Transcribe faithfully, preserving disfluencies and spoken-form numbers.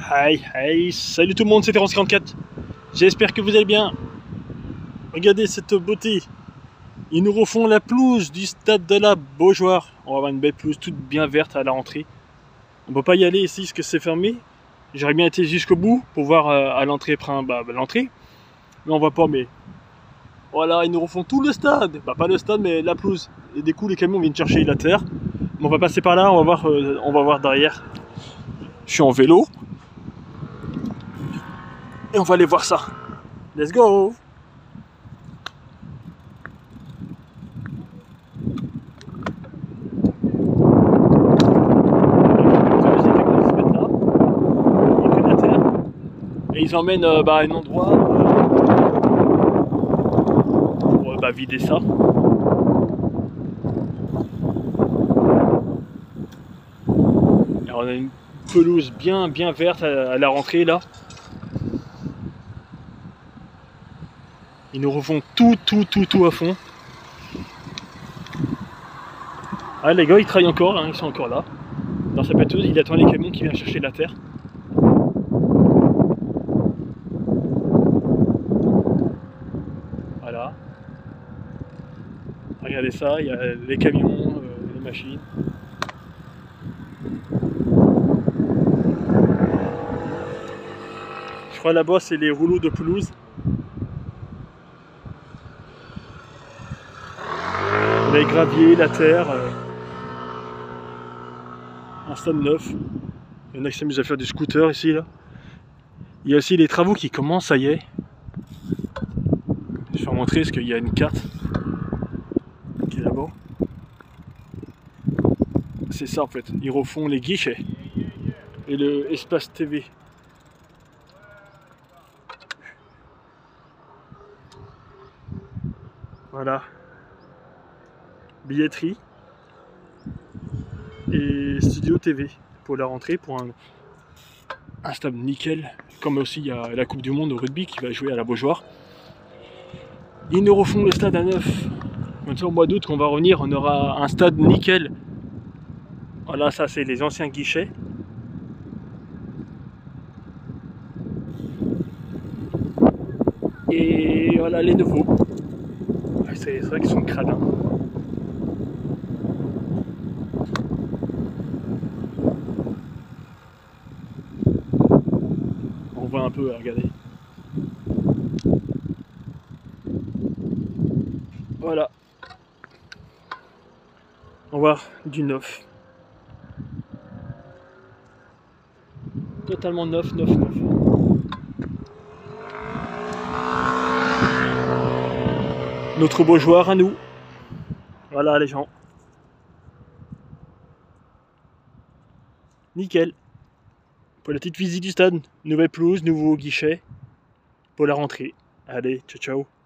Hi, hi, salut tout le monde, c'est Terence quarante-quatre. J'espère que vous allez bien. Regardez cette beauté. Ils nous refont la pelouse du stade de la Beaujoire. On va avoir une belle pelouse toute bien verte à la rentrée. On peut pas y aller ici parce que c'est fermé. J'aurais bien été jusqu'au bout pour voir euh, à l'entrée, bah, bah, l'entrée. Mais on voit pas, mais voilà, ils nous refont tout le stade. Bah pas le stade, mais la pelouse. Et des coups, les camions viennent chercher la terre. Mais on va passer par là, on va voir, euh, on va voir derrière. Je suis en vélo. Et on va aller voir ça. Let's go! Et ils emmènent euh, bah, à un endroit euh, pour euh, bah, vider ça. Alors, on a une pelouse bien bien verte à, à la rentrée là. Ils nous refont tout tout tout tout à fond. Ah les gars ils travaillent encore, hein, ils sont encore là. Dans sa pâteuse, il attend les camions qui viennent chercher la terre. Voilà. Regardez ça, il y a les camions, euh, les machines. Je crois là-bas c'est les rouleaux de pelouse. Les graviers, la terre. Euh, un stade neuf. Il y en a qui s'amusent à faire du scooter ici là. Il y a aussi les travaux qui commencent, ça y est. Je vais vous montrer parce qu'il y a une carte qui est là-bas. C'est ça en fait, ils refont les guichets et le espace T V. Voilà. Billetterie et studio T V pour la rentrée, pour un, un stade nickel. Comme aussi il y a la Coupe du Monde au rugby qui va jouer à la Beaujoire. Ils nous refont le stade à neuf. Comme ça au mois d'août qu'on va revenir, on aura un stade nickel. Voilà, ça c'est les anciens guichets. Et voilà les nouveaux. C'est vrai qu'ils sont cradins. On voit un peu, regardez. Voilà. On va voir du neuf. Totalement neuf, neuf, neuf. Notre Beaujoire à nous. Voilà les gens. Nickel. Pour la petite visite du stade, nouvelle pelouse, nouveau guichet pour la rentrée. Allez, ciao ciao.